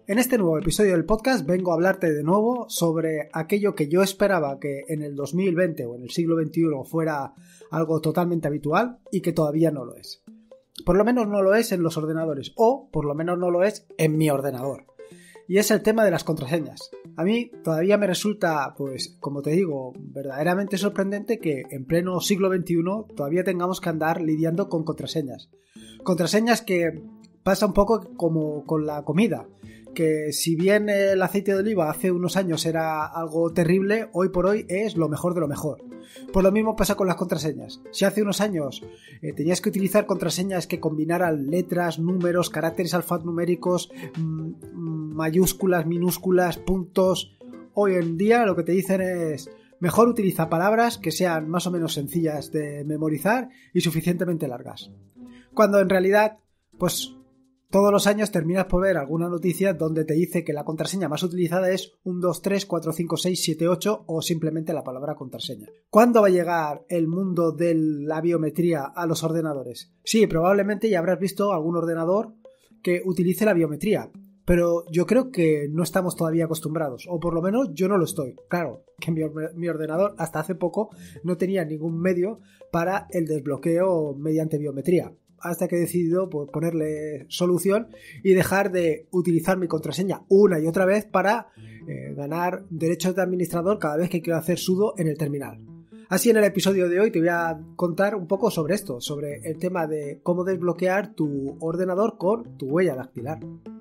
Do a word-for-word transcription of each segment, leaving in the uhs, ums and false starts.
En este nuevo episodio del podcast vengo a hablarte de nuevo sobre aquello que yo esperaba que en el dos mil veinte o en el siglo veintiuno fuera algo totalmente habitual y que todavía no lo es. Por lo menos no lo es en los ordenadores, o por lo menos no lo es en mi ordenador. Y es el tema de las contraseñas. A mí todavía me resulta, pues, como te digo, verdaderamente sorprendente que en pleno siglo veintiuno todavía tengamos que andar lidiando con contraseñas. Contraseñas que pasa un poco como con la comida, que si bien el aceite de oliva hace unos años era algo terrible, hoy por hoy es lo mejor de lo mejor. Pues lo mismo pasa con las contraseñas. Si hace unos años eh, tenías que utilizar contraseñas que combinaran letras, números, caracteres alfanuméricos, mmm, mayúsculas, minúsculas, puntos, hoy en día lo que te dicen es mejor utiliza palabras que sean más o menos sencillas de memorizar y suficientemente largas. Cuando en realidad, pues todos los años terminas por ver alguna noticia donde te dice que la contraseña más utilizada es uno, dos, tres, cuatro, cinco, seis, siete, ocho o simplemente la palabra contraseña. ¿Cuándo va a llegar el mundo de la biometría a los ordenadores? Sí, probablemente ya habrás visto algún ordenador que utilice la biometría, pero yo creo que no estamos todavía acostumbrados, o por lo menos yo no lo estoy. Claro, que mi, mi ordenador hasta hace poco no tenía ningún medio para el desbloqueo mediante biometría, hasta que he decidido pues, ponerle solución y dejar de utilizar mi contraseña una y otra vez para eh, ganar derechos de administrador cada vez que quiero hacer sudo en el terminal. Así, en el episodio de hoy te voy a contar un poco sobre esto, sobre el tema de cómo desbloquear tu ordenador con tu huella dactilar.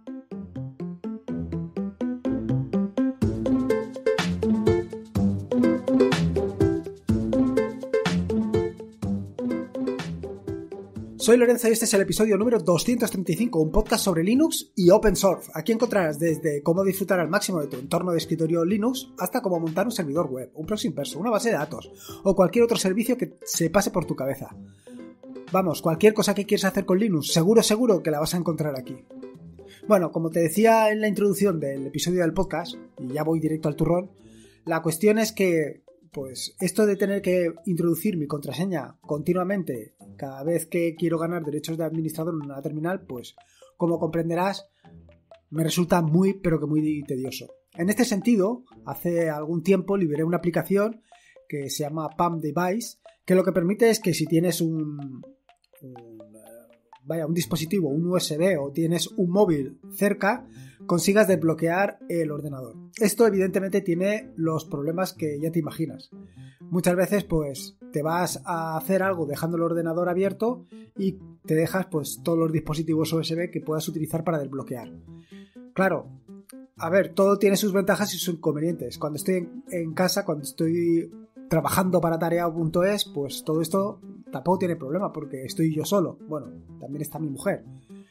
Soy Lorenzo y este es el episodio número doscientos treinta y cinco, un podcast sobre Linux y Open Source. Aquí encontrarás desde cómo disfrutar al máximo de tu entorno de escritorio Linux hasta cómo montar un servidor web, un proxy inverso, una base de datos o cualquier otro servicio que se pase por tu cabeza. Vamos, cualquier cosa que quieras hacer con Linux, seguro, seguro que la vas a encontrar aquí. Bueno, como te decía en la introducción del episodio del podcast, y ya voy directo al turrón, la cuestión es que pues esto de tener que introducir mi contraseña continuamente cada vez que quiero ganar derechos de administrador en una terminal, pues como comprenderás me resulta muy pero que muy tedioso. En este sentido, hace algún tiempo liberé una aplicación que se llama Palm Device, que lo que permite es que si tienes un, un vaya un dispositivo, un U S B o tienes un móvil cerca, consigas desbloquear el ordenador. Esto evidentemente tiene los problemas que ya te imaginas. Muchas veces pues te vas a hacer algo dejando el ordenador abierto y te dejas pues todos los dispositivos U S B que puedas utilizar para desbloquear. Claro, a ver, todo tiene sus ventajas y sus inconvenientes. Cuando estoy en, en casa, cuando estoy trabajando para tareao punto es, pues todo esto tampoco tiene problema porque estoy yo solo. Bueno, también está mi mujer.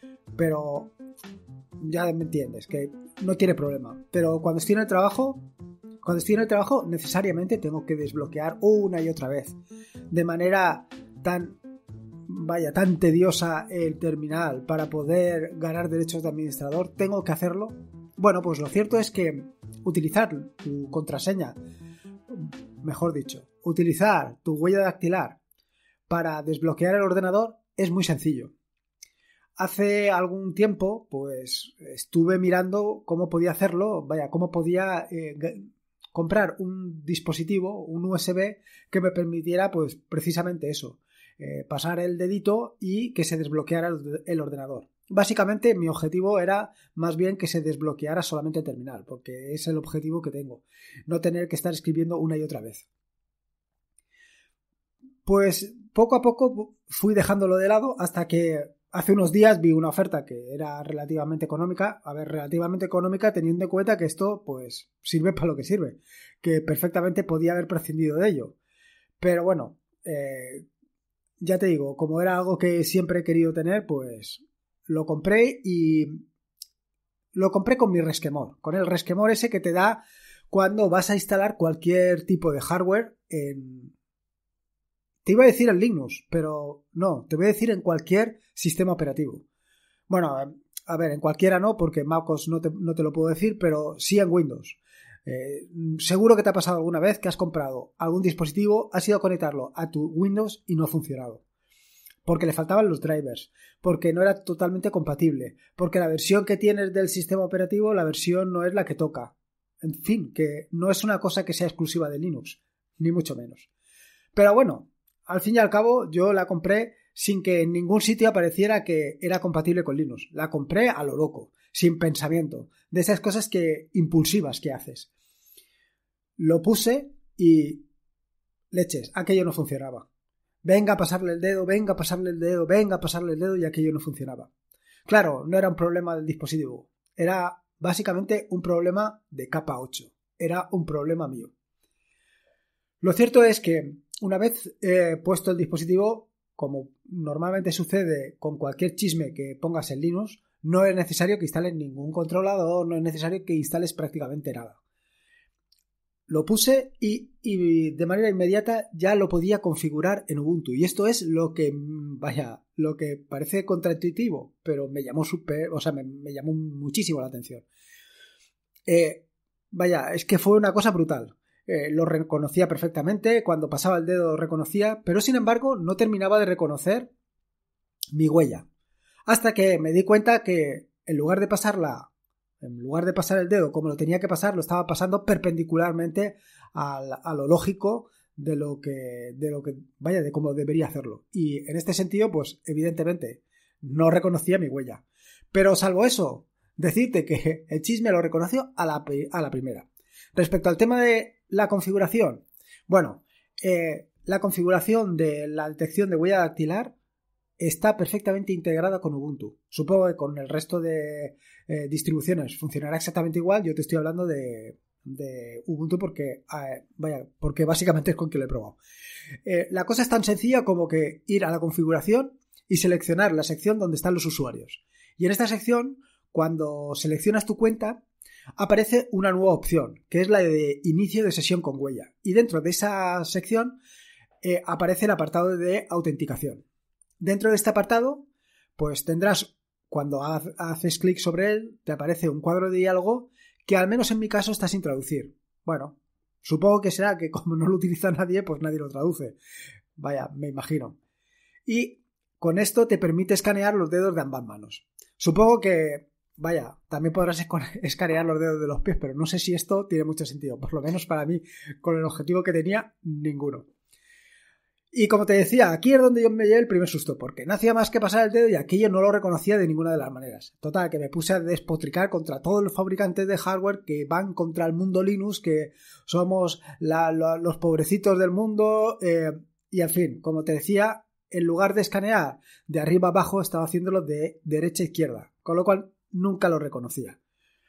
Pero ya me entiendes, que no tiene problema. Pero cuando estoy en el trabajo, cuando estoy en el trabajo, necesariamente tengo que desbloquear una y otra vez. De manera tan, vaya, tan tediosa el terminal para poder ganar derechos de administrador, tengo que hacerlo. Bueno, pues lo cierto es que utilizar tu contraseña, mejor dicho, utilizar tu huella dactilar para desbloquear el ordenador es muy sencillo. Hace algún tiempo, pues estuve mirando cómo podía hacerlo, vaya, cómo podía eh, comprar un dispositivo, un U S B, que me permitiera, pues precisamente eso, eh, pasar el dedito y que se desbloqueara el, el ordenador. Básicamente mi objetivo era más bien que se desbloqueara solamente el terminal, porque es el objetivo que tengo, no tener que estar escribiendo una y otra vez. Pues poco a poco fui dejándolo de lado hasta que hace unos días vi una oferta que era relativamente económica, a ver, relativamente económica teniendo en cuenta que esto pues sirve para lo que sirve, que perfectamente podía haber prescindido de ello. Pero bueno, eh, ya te digo, como era algo que siempre he querido tener, pues lo compré y lo compré con mi resquemor, con el resquemor ese que te da cuando vas a instalar cualquier tipo de hardware en... Te iba a decir en Linux, pero no, te voy a decir en cualquier sistema operativo. Bueno, a ver, en cualquiera no, porque MacOS no te, no te lo puedo decir, pero sí en Windows. Eh, seguro que te ha pasado alguna vez que has comprado algún dispositivo, has ido a conectarlo a tu Windows y no ha funcionado. porque le faltaban los drivers, porque no era totalmente compatible, porque la versión que tienes del sistema operativo, la versión no es la que toca. En fin, que no es una cosa que sea exclusiva de Linux, ni mucho menos. Pero bueno, al fin y al cabo yo la compré sin que en ningún sitio apareciera que era compatible con Linux. La compré a lo loco, sin pensamiento, de esas cosas que impulsivas que haces. Lo puse y leches, aquello no funcionaba. Venga a pasarle el dedo, venga a pasarle el dedo, venga a pasarle el dedo y aquello no funcionaba. Claro, no era un problema del dispositivo, era básicamente un problema de capa ocho, era un problema mío. Lo cierto es que una vez eh, puesto el dispositivo, como normalmente sucede con cualquier chisme que pongas en Linux, no es necesario que instales ningún controlador, no es necesario que instales prácticamente nada. Lo puse y, y de manera inmediata ya lo podía configurar en Ubuntu. Y esto es lo que, vaya, lo que parece contraintuitivo, pero me llamó super, o sea, me, me llamó muchísimo la atención. Eh, vaya, es que fue una cosa brutal. Eh, lo reconocía perfectamente, cuando pasaba el dedo lo reconocía, pero sin embargo no terminaba de reconocer mi huella. Hasta que me di cuenta que en lugar de pasarla, en lugar de pasar el dedo como lo tenía que pasar, lo estaba pasando perpendicularmente al, a lo lógico de lo que, de lo que, vaya, de cómo debería hacerlo. Y en este sentido, pues evidentemente no reconocía mi huella. Pero salvo eso, decirte que el chisme lo reconoció a la, a la primera. Respecto al tema de la configuración, bueno, eh, la configuración de la detección de huella dactilar está perfectamente integrada con Ubuntu. Supongo que con el resto de eh, distribuciones funcionará exactamente igual. Yo te estoy hablando de, de Ubuntu porque, eh, vaya, porque básicamente es con quien lo he probado. Eh, la cosa es tan sencilla como que ir a la configuración y seleccionar la sección donde están los usuarios. Y en esta sección, cuando seleccionas tu cuenta, aparece una nueva opción, que es la de inicio de sesión con huella. Y dentro de esa sección eh, aparece el apartado de autenticación. Dentro de este apartado, pues tendrás, cuando haces clic sobre él, te aparece un cuadro de diálogo que al menos en mi caso está sin traducir. Bueno, supongo que será que como no lo utiliza nadie, pues nadie lo traduce. Vaya, me imagino. Y con esto te permite escanear los dedos de ambas manos. Supongo que, vaya, también podrás escanear los dedos de los pies, pero no sé si esto tiene mucho sentido. Por lo menos para mí, con el objetivo que tenía, ninguno. Y como te decía, aquí es donde yo me llevé el primer susto, porque no hacía más que pasar el dedo y aquello no lo reconocía de ninguna de las maneras. Total, que me puse a despotricar contra todos los fabricantes de hardware que van contra el mundo Linux, que somos la, la, los pobrecitos del mundo, eh, y en fin, como te decía, en lugar de escanear de arriba a abajo, estaba haciéndolo de derecha a izquierda, con lo cual nunca lo reconocía.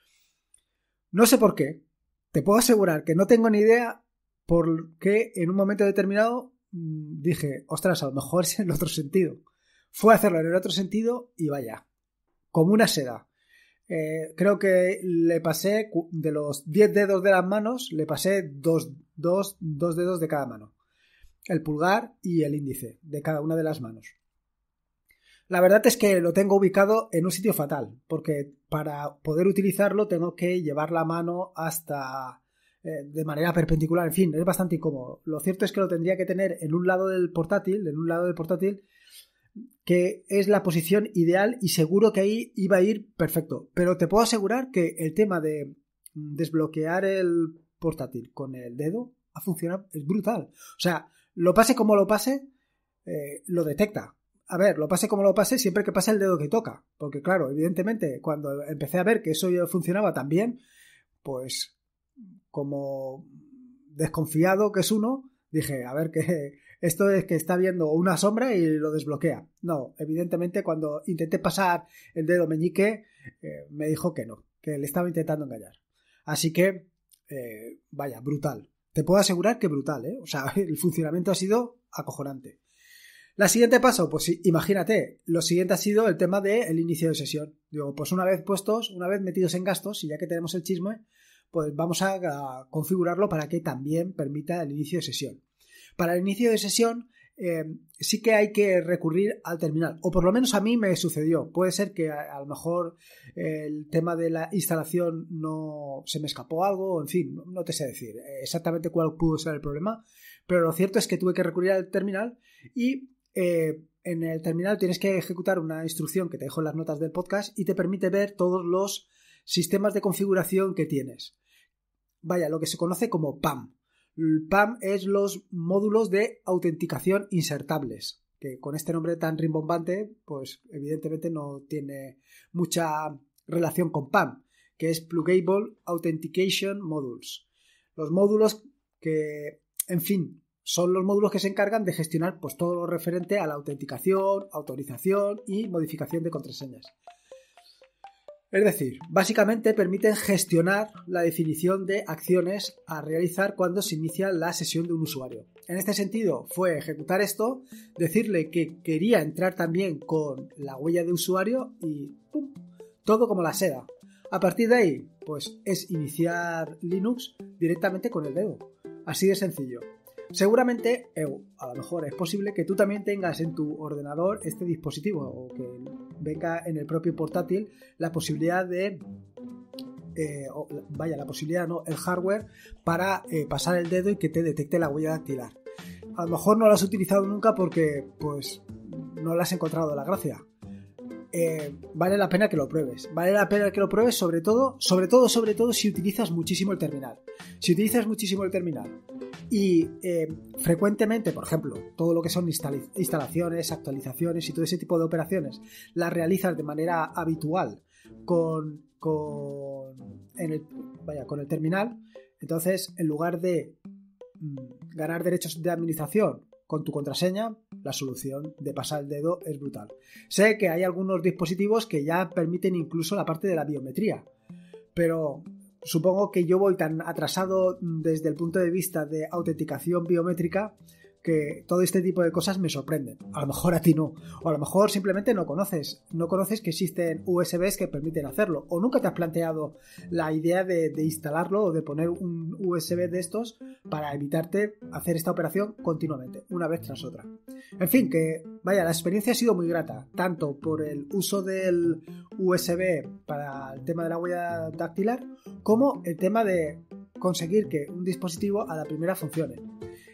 No sé por qué, te puedo asegurar que no tengo ni idea por qué en un momento determinado dije, ostras, a lo mejor es en el otro sentido. Fue a hacerlo en el otro sentido y vaya, como una seda. Eh, creo que le pasé de los diez dedos de las manos, le pasé dos, dos, dos dedos de cada mano. El pulgar y el índice de cada una de las manos. La verdad es que lo tengo ubicado en un sitio fatal, porque para poder utilizarlo tengo que llevar la mano hasta... de manera perpendicular, en fin, es bastante incómodo. Lo cierto es que lo tendría que tener en un lado del portátil, en un lado del portátil, que es la posición ideal y seguro que ahí iba a ir perfecto. Pero te puedo asegurar que el tema de desbloquear el portátil con el dedo ha funcionado, es brutal. O sea, lo pase como lo pase, eh, lo detecta. A ver, lo pase como lo pase siempre que pase el dedo que toca. Porque claro, evidentemente, cuando empecé a ver que eso ya funcionaba tan bien, pues... como desconfiado que es uno, dije, a ver, que esto es que está viendo una sombra y lo desbloquea. No, evidentemente cuando intenté pasar el dedo meñique, eh, me dijo que no, que le estaba intentando engañar. Así que, eh, vaya, brutal. Te puedo asegurar que brutal, ¿eh? O sea, el funcionamiento ha sido acojonante. La siguiente paso, pues imagínate, lo siguiente ha sido el tema del inicio de sesión. Digo, pues una vez puestos, una vez metidos en gastos, y ya que tenemos el chisme, pues vamos a, a configurarlo para que también permita el inicio de sesión. Para el inicio de sesión eh, sí que hay que recurrir al terminal, o por lo menos a mí me sucedió. Puede ser que a, a lo mejor eh, el tema de la instalación no se me escapó algo, en fin, no, no te sé decir exactamente cuál pudo ser el problema, pero lo cierto es que tuve que recurrir al terminal y eh, en el terminal tienes que ejecutar una instrucción que te dejo en las notas del podcast y te permite ver todos los sistemas de configuración que tienes. Vaya, lo que se conoce como P A M. El P A M es los módulos de autenticación insertables, que con este nombre tan rimbombante, pues evidentemente no tiene mucha relación con P A M, que es Pluggable Authentication Modules. Los módulos que, en fin, son los módulos que se encargan de gestionar pues, todo lo referente a la autenticación, autorización y modificación de contraseñas. Es decir, básicamente permiten gestionar la definición de acciones a realizar cuando se inicia la sesión de un usuario. En este sentido, fue ejecutar esto, decirle que quería entrar también con la huella de usuario y ¡pum!, todo como la seda. A partir de ahí, pues es iniciar Linux directamente con el dedo. Así de sencillo. Seguramente, eh, a lo mejor es posible que tú también tengas en tu ordenador este dispositivo o que venga en el propio portátil la posibilidad de, eh, o, vaya, la posibilidad, no, el hardware para eh, pasar el dedo y que te detecte la huella dactilar. A lo mejor no lo has utilizado nunca porque, pues, no le has encontrado la gracia. Eh, vale la pena que lo pruebes. Vale la pena que lo pruebes, sobre todo, sobre todo, sobre todo si utilizas muchísimo el terminal. Si utilizas muchísimo el terminal y eh, frecuentemente, por ejemplo, todo lo que son instal- instalaciones, actualizaciones y todo ese tipo de operaciones, las realizas de manera habitual con, con, en el, vaya, con el terminal, entonces en lugar de mm, ganar derechos de administración con tu contraseña, la solución de pasar el dedo es brutal. Sé que hay algunos dispositivos que ya permiten incluso la parte de la biometría, pero supongo que yo voy tan atrasado desde el punto de vista de autenticación biométrica que todo este tipo de cosas me sorprenden. A lo mejor a ti no, o a lo mejor simplemente no conoces, no conoces que existen U S Bs que permiten hacerlo, o nunca te has planteado la idea de, de instalarlo o de poner un U S B de estos para evitarte hacer esta operación continuamente, una vez tras otra. En fin, que vaya, la experiencia ha sido muy grata, tanto por el uso del U S B para el tema de la huella dactilar, como el tema de conseguir que un dispositivo a la primera funcione.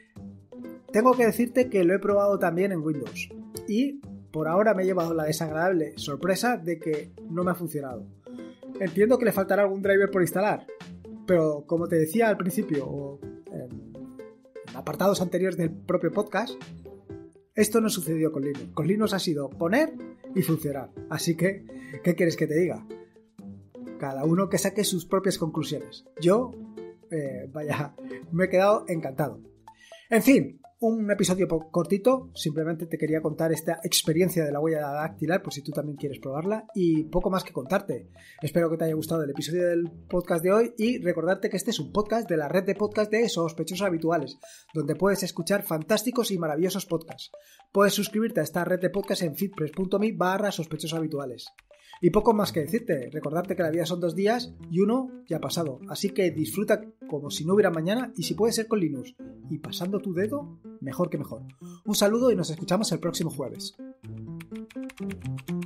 Tengo que decirte que lo he probado también en Windows y por ahora me he llevado la desagradable sorpresa de que no me ha funcionado. Entiendo que le faltará algún driver por instalar, pero como te decía al principio o en apartados anteriores del propio podcast, esto no sucedió con Linux. Con Linux ha sido poner y funcionar. Así que, ¿qué quieres que te diga? Cada uno que saque sus propias conclusiones. Yo, eh, vaya, me he quedado encantado. En fin, un episodio cortito, simplemente te quería contar esta experiencia de la huella dactilar por si tú también quieres probarla y poco más que contarte. Espero que te haya gustado el episodio del podcast de hoy y recordarte que este es un podcast de la red de podcast de Sospechosos Habituales, donde puedes escuchar fantásticos y maravillosos podcasts. Puedes suscribirte a esta red de podcast en feedpress.me barra sospechosos habituales. Y poco más que decirte, recordarte que la vida son dos días y uno ya ha pasado, así que disfruta como si no hubiera mañana y si puede ser con Linux y pasando tu dedo, mejor que mejor. Un saludo y nos escuchamos el próximo jueves.